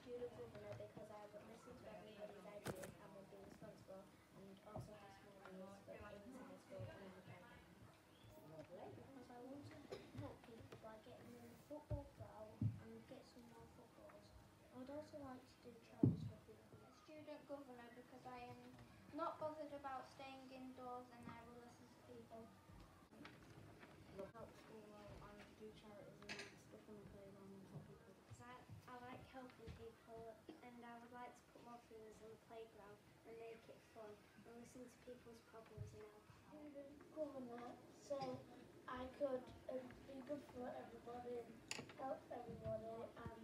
student governor because I would listen to everybody's ideas and would be responsible and also have small meals for inside school and outside. Lovely. Because I want to help people by getting them a football ground and get some more footballs. I would also like to do charities for people. A student governor because I am not bothered about staying indoors and I will listen to people. Help school and do charities and stuff on the playground and help people. Because I like helping people and I would like to put more things on the playground and make it fun and listen to people's problems and help out. Governor, so I could be good for everybody, help everybody and